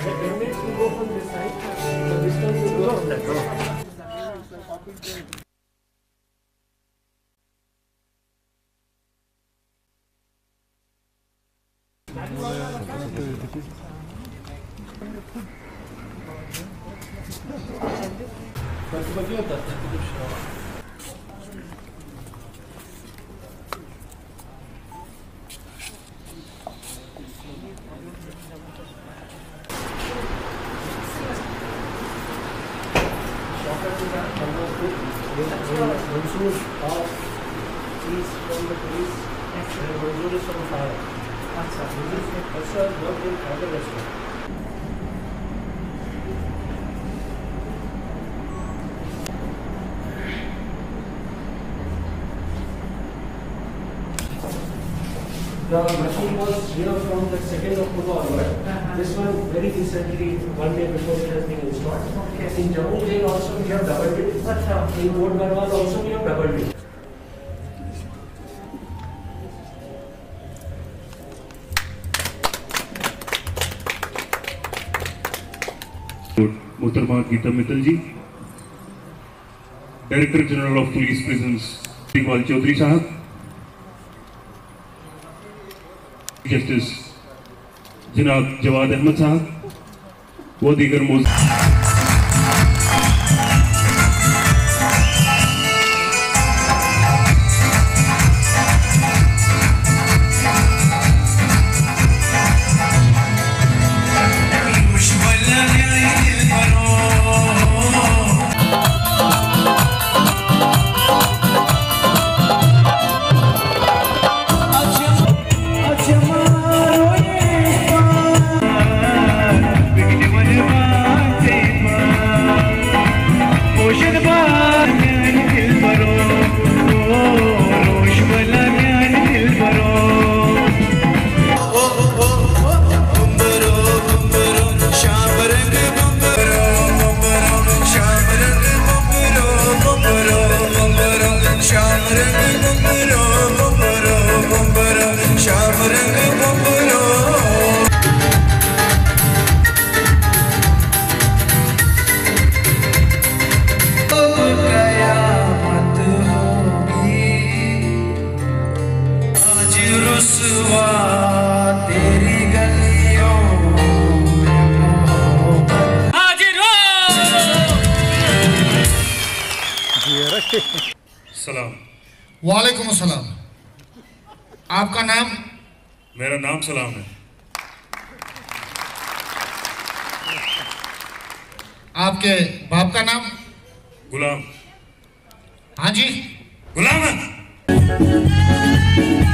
inmates will go from this side. So this one will go from that. The machine was here from the 2nd October onward. This one very recently, one day before it has been installed. Okay. In Central Jail also we have doubled it. In Port Barber also we have doubled it. मोहतरमा Geeta Mittal ji, director general of police prisons Iqbal Chaudhary sahab, justice जनाब जवाद अहमद साहब व दीगर मौजूद। सलाम। वालेकुम अस्सलाम। आपका नाम? मेरा नाम सलाम है। आपके बाप का नाम? गुलाम। हाँ जी, गुलाम है।